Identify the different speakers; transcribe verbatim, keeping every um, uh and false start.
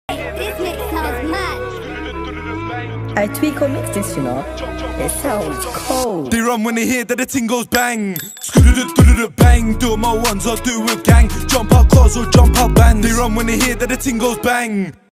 Speaker 1: This mix sounds mad.
Speaker 2: I tweak or mix this, you know. It sounds cold.
Speaker 3: They run when they hear that the ting goes bang. Bang. Do it my ones, I'll do it with gang. Jump out cars or jump out bands. They run when they hear that the ting goes bang.